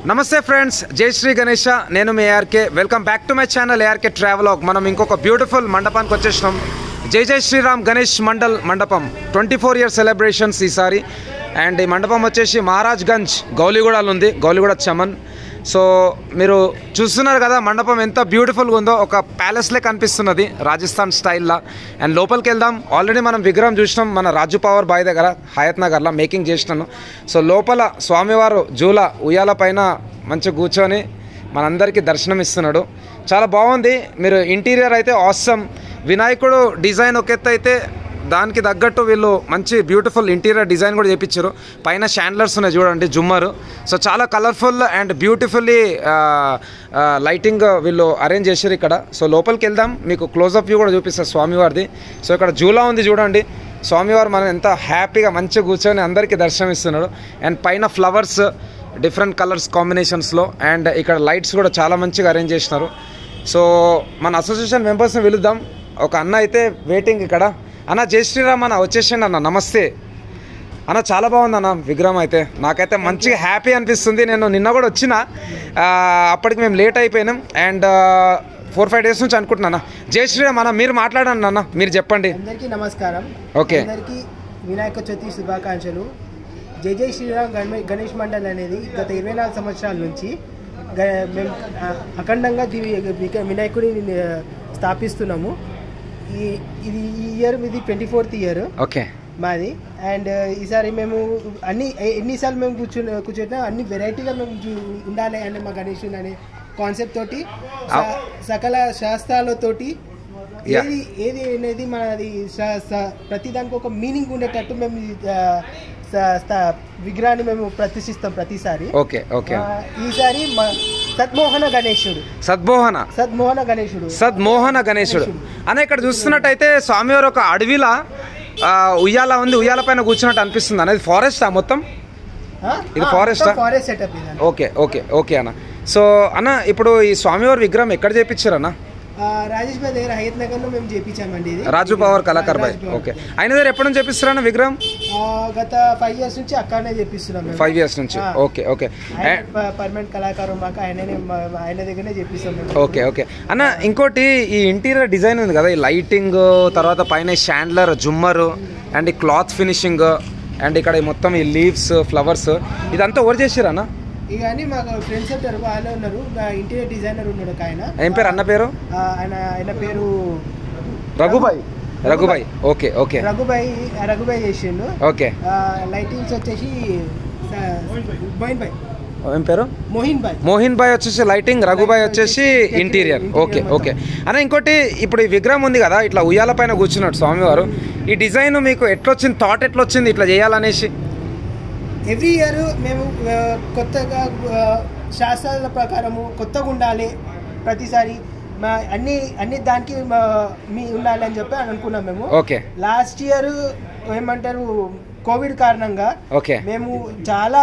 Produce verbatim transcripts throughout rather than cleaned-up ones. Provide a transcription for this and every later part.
నమస్తే ఫ్రెండ్స్, జై శ్రీ గణేష. నేను మీ ARK. Welcome back to my channel ARK travelogue. మనం ఇంకొక బ్యూటిఫుల్ మండపానికి వచ్చేసినాం. జై జై శ్రీరామ్ గణేష్ మండల్ మండపం ట్వంటీ ఫోర్ ఇయర్ సెలబ్రేషన్స్ ఈసారి. అండ్ ఈ మండపం వచ్చేసి మహారాజ్ గంజ్ గౌలిగూడలో ఉంది, గౌలిగూడ చమన్. సో మీరు చూస్తున్నారు కదా మండపం ఎంత బ్యూటిఫుల్గా ఉందో, ఒక ప్యాలెస్లే కనిపిస్తున్నది రాజస్థాన్ స్టైల్లో. అండ్ లోపలికి వెళ్దాం. ఆల్రెడీ మనం విగ్రహం చూసినాం మన రాజు పవర్ బాయ్ దగ్గర హయత్ నగర్లో మేకింగ్ చేసినాను. సో లోపల స్వామివారు జూల ఉయ్యాల పైన మంచిగా కూర్చొని మనందరికీ దర్శనం ఇస్తున్నాడు. చాలా బాగుంది. మీరు ఇంటీరియర్ అయితే ఆసమ్. వినాయకుడు డిజైన్ ఒక ఎత్తు అయితే దానికి తగ్గట్టు వీళ్ళు మంచి బ్యూటిఫుల్ ఇంటీరియర్ డిజైన్ కూడా చేయించారు. పైన షాండ్లర్స్ ఉన్నాయి చూడండి, జుమ్మరు. సో చాలా కలర్ఫుల్ అండ్ బ్యూటిఫుల్లీ లైటింగ్ వీళ్ళు అరేంజ్ చేశారు ఇక్కడ. సో లోపలికి వెళ్దాం, మీకు క్లోజప్ వ్యూ కూడా చూపిస్తారు స్వామివారిది. సో ఇక్కడ జూలా ఉంది చూడండి. స్వామివారు మనం ఎంత హ్యాపీగా మంచిగా కూర్చొని అందరికీ దర్శనం ఇస్తున్నాడు. అండ్ పైన ఫ్లవర్స్ డిఫరెంట్ కలర్స్ కాంబినేషన్స్లో, అండ్ ఇక్కడ లైట్స్ కూడా చాలా మంచిగా అరేంజ్ చేసినారు. సో మన అసోసియేషన్ మెంబర్స్ని పిలుద్దాం. ఒక అన్న అయితే వెయిటింగ్ ఇక్కడ. అన్న జై శ్రీరామ్ అన్న, వచ్చేసిండి అన్న. నమస్తే అన్న. చాలా బాగుంది అన్న విగ్రహం అయితే. నాకైతే మంచిగా హ్యాపీ అనిపిస్తుంది. నేను నిన్న కూడా వచ్చిన, అప్పటికి మేము లేట్ అయిపోయినాం. అండ్ ఫోర్ ఫైవ్ డేస్ నుంచి అనుకుంటున్నాను. జై శ్రీరామ్ అన్న, మీరు మాట్లాడండి అన్న, మీరు చెప్పండి. అందరికీ నమస్కారం. ఓకే, అందరికీ వినాయక చవితి శుభాకాంక్షలు. జై జై శ్రీరామ్ గణేష్ మండల్ అనేది గత ఇరవై నాలుగు సంవత్సరాల నుంచి మేము అఖండంగా వినాయకుడిని స్థాపిస్తున్నాము. ఈ ఇది ఈ ఇయర్ ఇది ట్వంటీ ఫోర్త్ ఇయర్ ఓకే మాది. అండ్ ఈసారి మేము అన్ని ఎన్నిసార్లు మేము కూర్చుని కూర్చుంటే అన్ని వెరైటీగా మేము ఉండాలి అంటే మా గణేషుని అనే కాన్సెప్ట్ తోటి సకల శాస్త్రాలతోటి ఏది ఏది అనేది మనది ప్రతి దానికి ఒక మీనింగ్ ఉండేటట్టు మేము విగ్రహాన్ని మేము ప్రతిష్ఠిస్తాం ప్రతిసారి. ఓకే ఓకే ఈసారి సద్మోహన గణేశుడు సద్మోహన సద్మోహన గణేశుడు సద్మోహన గణేశుడు అని ఇక్కడ చూస్తున్నట్టయితే స్వామివారు ఒక అడవిలా ఉయ్యాల ఉంది, ఉయ్యాల పైన కూర్చున్నట్టు అనిపిస్తుంది. అనేది ఫారెస్ట్ మొత్తం ఇది forest forest setup. Okay okay okay అన్న. సో అన్న ఇప్పుడు ఈ స్వామివారి విగ్రహం ఎక్కడ చేపించారు అన్న? రాజేష్ భాయ్ దగ్గర హయత్ నగర్ లో మేము చేపించామండి. రాజు పవర్ కళాకార్ భాయ్. ఓకే, ఆయన దగ్గర ఎప్పటి నుంచి చేపిస్తారన్న విగ్రహం? గత ఫైవ్ ఇయర్స్ నుంచి అక్కడనే చేపిస్తున్నాం. ఫైవ్ ఇయర్స్ నుంచి. Okay okay. పర్మనెంట్ కళాకారు మాకు ఆయననే ఆయన దగ్గరనే చేపిస్తాం. ఓకే ఓకే అన్న. ఇంకోటి ఈ ఇంటీరియర్ డిజైన్ ఉంది కదా, ఈ లైటింగ్, తర్వాత పైన షాండ్లర్, జుమ్మర్, అండ్ ఈ క్లాత్ ఫినిషింగ్, అండ్ ఇక్కడ మొత్తం ఈ లీవ్స్, ఫ్లవర్స్, ఇదంతా ఎవరు చేసారు అన్న? ఇక అన్ని మాకు ఫ్రెండ్స్ ఉంటారు, వాళ్ళే ఉన్నారు. ఇంటీరియర్ డిజైనర్ ఉన్నాడు ఒక ఆయన. ఏం పేరు అన్న పేరు? ఆయన ఆయన పేరు రఘుబాయ్. రఘుబాయ్. Okay okay. రఘుబాయ్ రఘుబాయ్ చేసిండు. ఓకే. లైటింగ్స్ వచ్చేసి మోహిన్ భాయ్. ఏం పేరు? మోహిన్ భాయ్. మోహిన్ భాయ్ వచ్చేసి లైటింగ్, రఘుబాయ్ వచ్చేసి ఇంటీరియర్. ఓకే ఓకే అన్న. ఇంకోటి ఇప్పుడు ఈ విగ్రహం ఉంది కదా, ఇట్లా ఉయ్యాల పైన కూర్చున్నాడు స్వామివారు. ఈ డిజైన్ మీకు ఎట్లొచ్చింది, థాట్ ఎట్లొచ్చింది ఇట్లా చేయాలనేసి? ఎవ్రీ ఇయర్ మేము కొత్తగా శాస్త్రాల ప్రకారము కొత్తగా ఉండాలి, ప్రతిసారి మా అన్ని అన్ని దానికి మీ ఉండాలి అని చెప్పి అనుకున్నాం మేము. ఓకే. లాస్ట్ ఇయర్ ఏమంటారు కోవిడ్ కారణంగా ఓకే మేము చాలా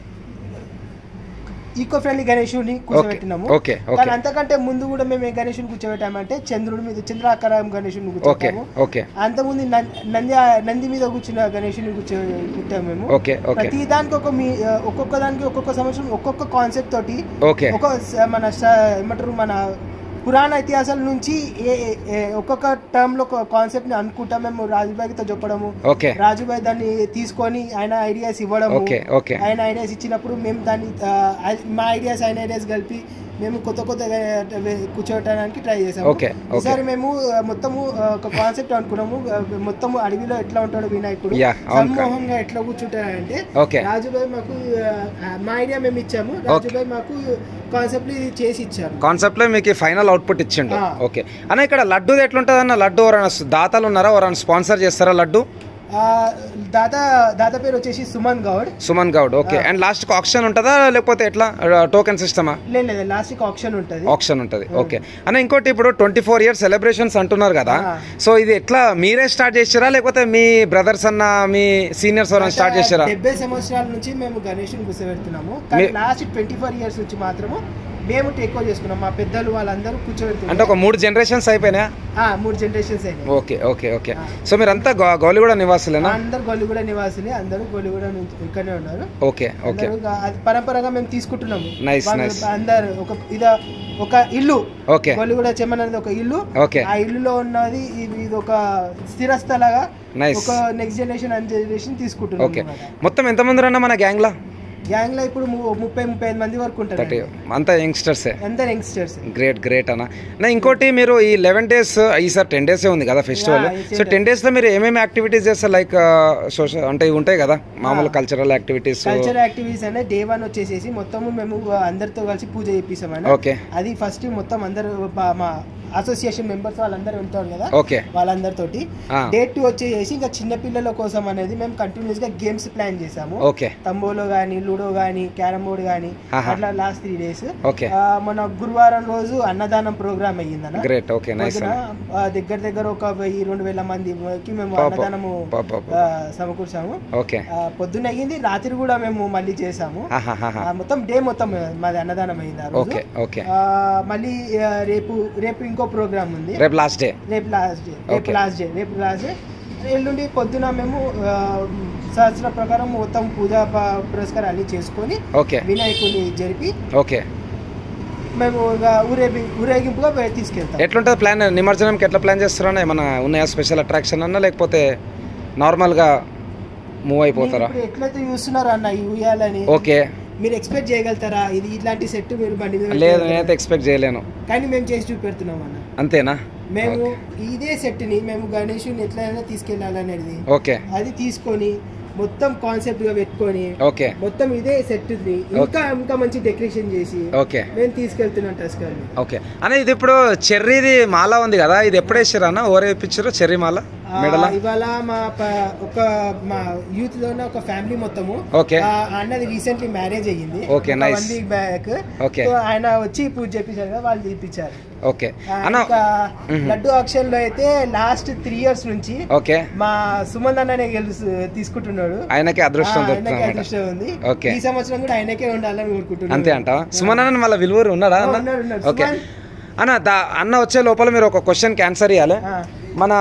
ఈకో ఫ్రెండ్లీ గణేశుని కూర్చోబెట్టినాము. కానీ అంతకంటే ముందు కూడా మేము ఏ గణేశుని కూర్చోబెట్టామంటే చంద్రుడి మీద చంద్రాకారం గణేశుని కూర్చోబెట్టాము. అంతకుముందు నంది నంది మీద కూర్చున్న గణేశుని కూర్చోబెట్టాము మేము. ప్రతి దానికి ఒక మీ ఒక్కొక్క దానికి ఒక్కొక్క సంవత్సరం ఒక్కొక్క కాన్సెప్ట్ తోటి ఒక మన ఏమంటారు మన పురాణ ఇతిహాసాల నుంచి ఒక్కొక్క టర్మ్ లో కాన్సెప్ట్ ని అనుకుంటా మేము రాజుబాయితో చెప్పడము, రాజుబాయి దాన్ని తీసుకొని ఆయన ఐడియాస్ ఇవ్వడము. ఆయన ఐడియాస్ ఇచ్చినప్పుడు మేము దాన్ని మా ఐడియాస్ ఆయన ఐడియాస్ కలిపి మేము కొత్త కొత్త కూర్చోవడానికి ట్రై చేసాము. ఈసారి మేము మొత్తము ఒక కాన్సెప్ట్ అనుకున్నాము. మొత్తము అడవిలో ఎట్లా ఉంటాడు వినాయకుడు, సమ్మోహంగా ఎట్లా కూర్చుంటాడంటే రాజుబాయి మాకు మా ఐడియా మేము ఇచ్చాము, రాజుబాయి మాకు కాన్సెప్ట్ చేసి ఇచ్చారు. కాన్సెప్ట్ లో మీకు ఫైనల్ అవుట్పుట్ ఇచ్చిండు. ఓకే అన్న. ఇక్కడ లడ్డు ఎట్లుంటది అన్న? లడ్డు ఎవరైనా దాతలు ఉన్నారా, ఎవరైనా స్పాన్సర్ చేస్తారా లడ్డు? దాదా దాదా పేరు వచ్చేసి Suman Goud. Suman Goud. Okay. And last కి ఆప్షన్ ఉంటుందా లేకపోతే ఎట్లా టోకెన్ సిస్టమా? లేదు, లాస్ట్ కి ఆప్షన్ ఉంటుంది. ఆప్షన్ ఉంటుంది. ఓకే అన్న. ఇంకోటి ఇప్పుడు ట్వంటీ ఫోర్ ఇయర్స్ సెలబ్రేషన్స్ అంటున్నారు కదా, సో ఇది ఎట్లా మీరే స్టార్ట్ చేసారా లేకపోతే మీ బ్రదర్స్ అన్న మీ సీనియర్స్ ఎవరైనా స్టార్ట్ చేసారా? డెబ్బై సంవత్సరాల నుంచి మేము గణేషుని కూర్చోబెడుతున్నాము. లాస్ట్ ట్వంటీ ఫోర్ ఇయర్స్ నుంచి మాత్రము మేము టేక్ ఓవర్ చేసుకున్నాం. మా పెద్దలు వాళ్ళందరూ కూర్చోబెడుతున్నారు. అంటే ఒక మూడు జనరేషన్స్ అయిపోయినా? మూడు జనరేషన్స్ అయినాయి. Okay okay okay. సో మీరంతా గౌలిగూడ నివాసులేనా? అందరు గౌలిగూడ నివాసులే, అందరూ గౌలిగూడ ఇక్కడనే ఉన్నారు. Okay okay. పరంపరగా మేము తీసుకుంటున్నాము. Nice nice. అందరు ఒక ఇదా ఒక ఇల్లు. ఓకే. గౌలిగూడ చెమ్మన్ అనేది ఒక ఇల్లు. ఓకే. ఆ ఇల్లులో ఉన్నది ఇది ఒక స్థిరస్థలాగా నైస్ ఒక నెక్స్ట్ జనరేషన్ అండ్ జనరేషన్ తీసుకుంటున్నాం. ఓకే. మొత్తం ఎంతమంది ఉన్నా మన గ్యాంగ్ లో? గ్యాంగ్ లో ఇప్పుడు ముప్పై ముప్పై ఐదు మంది వరకు ఉంటారు. అంతా యంగ్స్టర్స్. అందరు యంగ్స్టర్స్. గ్రేట్ గ్రేట్ అన్న. నా ఇంకోటి మీరు ఈ లెవెన్ డేస్ ఈసారి టెన్ డేస్ ఉంది కదా ఫెస్టివల్. సో టెన్ డేస్ లో మీరు ఏమేమి యాక్టివిటీస్ చేస్తారు? లైక్ సోషల్ అంటే ఉంటాయి కదా మామూలు కల్చరల్ యాక్టివిటీస్. కల్చరల్ యాక్టివిటీస్ అంటే డే వన్ వచ్చేసేసి మొత్తం మేము అందరితో కలిసి పూజ చేపిస్తామండి. ఓకే. అది ఫస్ట్ మొత్తం అందరు మా అసోసియేషన్ మెంబర్స్ వాళ్ళందరూ ఉంటారు కదా, ఓకే, వాళ్ళందరితోటి. డే టూ వచ్చేసి ఇంకా చిన్న పిల్లల కోసం అనేది మేము కంటిన్యూస్ గా గేమ్స్ ప్లాన్ చేసాము. ఓకే. తంబోలో గానీ, లూడో గానీ, క్యారమ్ బోర్డ్ గానీ, అట్లా లాస్ట్ త్రీ డేస్. ఓకే. మన గురువారం రోజు అన్నదానం ప్రోగ్రామ్ అయ్యిందన్న. గ్రేట్. Okay nice. దగ్గర దగ్గర ఒక వెయ్యి రెండు వేల మందికి మేము అన్నదానము సమకూర్చాము. ఓకే. పొద్దున్న అయ్యింది, రాత్రి కూడా మేము మళ్ళీ చేసాము. మొత్తం డే మొత్తం మాది అన్నదానం అయింది ఆ రోజు. మళ్ళీ రేపు రేపు ఇంకో ప్రోగ్రామ్ ఉంది. రేపు లాస్ట్ డే. రేపు లాస్ట్ డే రేపు లాస్ట్ డే రేపు లాస్ట్ డే ఎల్లుండి పొద్దున మేము శాస్త్ర ప్రకారం మొత్తం పూజా పురస్కారాలు చేసుకొని వినాయకుడిని జరిపి ఓకే మేము ఊరేగి ఊరేగింపుగా తీసుకెళ్తాం. ఎట్లుంటుంది ప్లాన్? నిమజ్జనంకి ఎట్లా ప్లాన్ చేస్తారా? ఏమన్నా ఉన్నాయా స్పెషల్ అట్రాక్షన్ అన్నా, లేకపోతే నార్మల్గా మూవ్ అయిపోతారా? ఎట్లయితే చూస్తున్నారు అన్న ఈ ఉయ్యాలని, ఓకే, మీరు ఎక్స్పెక్ట్ చేయగలుగుతారా ఇది ఇట్లాంటి సెట్ మీరు బండి మీద? లేదు, నేనైతే ఎక్స్పెక్ట్ చేయలేను. కానీ మేము చేసి చూపెడుతున్నాం అన్న. అంతేనా? మేము ఇదే సెట్ ని మేము గణేషుని ఎట్లయినా తీసుకెళ్లాలనేది ఓకే అది తీసుకొని మొత్తం కాన్సెప్ట్ గా పెట్టుకొని ఓకే మొత్తం ఇదే సెట్ ని ఇంకా ఇంకా మంచి డెకరేషన్ చేసి ఓకే మేము తీసుకెళ్తున్నాం టస్కర్. ఓకే అన్న, ఇది ఇప్పుడు చెర్రీది మాల ఉంది కదా, ఇది ఎప్పుడు వేసారు అన్న? ఓరే ఇప్పించారు చెర్రీ మాల మెడల? ఇవాళ మా ఒక మా యూత్ లోనే ఒక ఫ్యామిలీ మొత్తము. ఓకే. అన్నది రీసెంట్లీ మ్యారేజ్ అయ్యింది. Okay nice. One week back. Okay. ఆయన వచ్చి పూజ చేపించారు కదా, వాళ్ళు చేపించారు. ఓకే. లడ్డు ఆక్షన్ లో అయితే లాస్ట్ త్రీ ఇయర్స్ నుంచి ఓకే మా సుమన్ అన్ననే గెలుసు తీసుకుంటున్నాడు. ఆయనకే అదృష్టం అదృష్టం ఉంది. ఈ సంవత్సరం కూడా ఆయనకే ఉండాలని కోరుకుంటున్నాను. అంతే అంటావా? సుమన్ అన్న మళ్ళీ విలువరు ఉన్నాడా? ఓకే అన్న, అన్న వచ్చే లోపల మీరు ఒక క్వశ్చన్ కి ఆన్సర్ ఇవ్వాలి. మన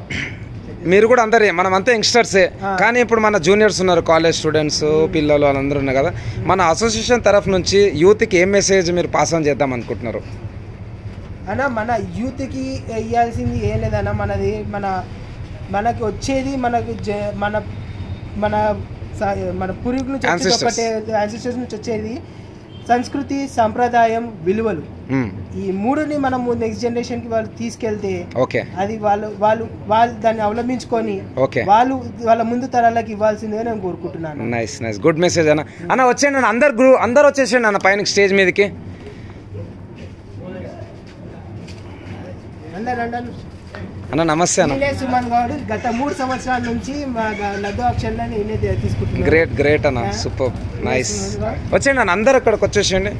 మీరు కూడా అందరే మనం అంతా యంగ్స్టర్సే, కానీ ఇప్పుడు మన జూనియర్స్ ఉన్నారు, కాలేజ్ స్టూడెంట్స్ పిల్లలు వాళ్ళందరూ ఉన్నారు కదా, మన అసోసియేషన్ తరఫు నుంచి యూత్కి ఏం మెసేజ్ మీరు పాస్ ఆన్ చేద్దాం అనుకుంటున్నారు? అన్న మన యూత్కి ఇవ్వాల్సింది ఏం లేదన్న, మనది మన మనకి వచ్చేది మనకు మన మన మన పూర్వీకుల నుంచి యాన్సిస్టర్స్ నుంచి వచ్చేది సంస్కృతి, సంప్రదాయం, విలువలు. ఈ మూడుని మనం నెక్స్ట్ జనరేషన్ కి వాళ్ళు తీసుకెళ్తే అది వాళ్ళు వాళ్ళు వాళ్ళు దాన్ని అవలంబించుకొని వాళ్ళు వాళ్ళ ముందు తరాలకు ఇవ్వాల్సిందే నేను కోరుకుంటున్నాను. నైస్ నైస్, గుడ్ మెసేజ్ అన్న. అన్న వచ్చేయండి, అందరు గ్రూ అందరు వచ్చేసేయండి అన్న పైన స్టేజ్ మీదకి. అన్న నమస్తే అన్న. సుమన్ గౌడ్ గత మూడు సంవత్సరాల నుంచి లడ్డు ఆక్షన్ లో నేనే తీసుకుంటున్నాను. గ్రేట్ గ్రేట్ అన్న, సూపర్ నైస్. వచ్చేయండి అన్న, అందరు అక్కడికి వచ్చేసేయండి.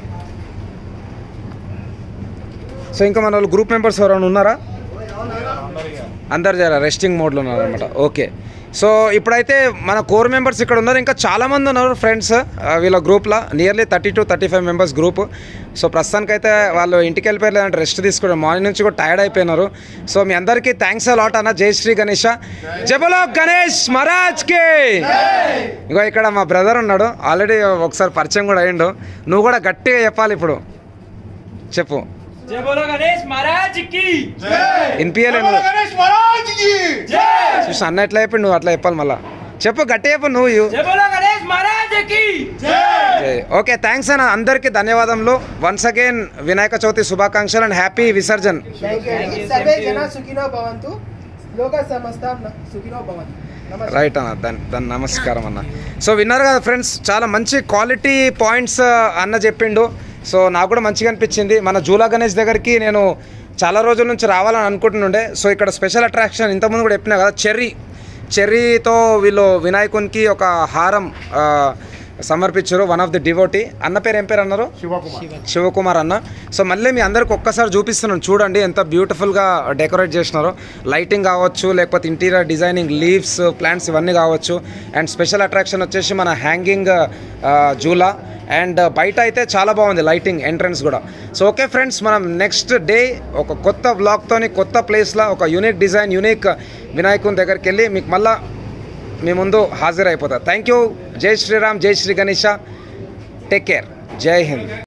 సో ఇంకా మన వాళ్ళు గ్రూప్ మెంబర్స్ ఎవరైనా ఉన్నారా? అందరు జర రెస్టింగ్ మోడ్లో ఉన్నారు అనమాట. ఓకే, సో ఇప్పుడైతే మన కోర్ మెంబర్స్ ఇక్కడ ఉన్నారు, ఇంకా చాలామంది ఉన్నారు ఫ్రెండ్స్ వీళ్ళ గ్రూప్లో, nearly thirty to thirty five members group. So ప్రస్తుతానికైతే వాళ్ళు ఇంటికి వెళ్ళిపోయారు, లేదంటే రెస్ట్ తీసుకున్నారు, మార్నింగ్ నుంచి కూడా టైర్డ్ అయిపోయినారు. సో మీ అందరికీ థ్యాంక్స్ అ లాట్ అన్న. జై శ్రీ గణేష, జై బోలో గణేష్ మహారాజ్కి. ఇంకో ఇక్కడ మా బ్రదర్ ఉన్నాడు, ఆల్రెడీ ఒకసారి పరిచయం కూడా అయ్యిండు. నువ్వు కూడా గట్టిగా చెప్పాలి ఇప్పుడు, చెప్పు. చూసి అన్న ఎట్లా చెప్పి నువ్వు అట్లా చెప్పాలి, మళ్ళా చెప్పు గట్టి చెప్పు నువ్వు. ఓకే, థ్యాంక్స్ అన్న, అందరికి ధన్యవాదములు. వన్స్ అగైన్ వినాయక చవితి శుభాకాంక్షలు అండ్ హ్యాపీ విసర్జన్. రైట్ అన్న, దాని దాని నమస్కారం అన్న. సో విన్నారు కదా ఫ్రెండ్స్, చాలా మంచి క్వాలిటీ పాయింట్స్ అన్న చెప్పిండు. సో నాకు కూడా మంచిగా అనిపించింది. మన జూలా గణేష్ దగ్గరికి నేను చాలా రోజుల నుంచి రావాలని అనుకుంటుండే. సో ఇక్కడ స్పెషల్ అట్రాక్షన్ ఇంతకుముందు కూడా చెప్పినా కదా, చెర్రీ చెర్రీతో వీళ్ళు వినాయకునికి ఒక హారం సమర్పించారు. One of the devotee. అన్న పేరు ఏం పేరు అన్నారు? శివకుమార్ అన్న. సో మళ్ళీ మీ అందరికి ఒక్కసారి చూపిస్తున్నాను, చూడండి ఎంత బ్యూటిఫుల్గా డెకరేట్ చేసినారో. లైటింగ్ కావచ్చు, లేకపోతే ఇంటీరియర్ డిజైనింగ్, లీవ్స్, ప్లాంట్స్ ఇవన్నీ కావచ్చు. అండ్ స్పెషల్ అట్రాక్షన్ వచ్చేసి మన హ్యాంగింగ్ జూలా. అండ్ బయట అయితే చాలా బాగుంది లైటింగ్, ఎంట్రన్స్ కూడా. సో ఓకే ఫ్రెండ్స్, మనం నెక్స్ట్ డే ఒక కొత్త బ్లాగ్తోని కొత్త ప్లేస్లో ఒక యూనిక్ డిజైన్, యూనిక్ వినాయకుని దగ్గరికి వెళ్ళి మీకు మళ్ళీ మీ ముందు హాజరైపోతా. Thank you. జై శ్రీరామ్, జై శ్రీ గణేష. Take care. జై హింద్.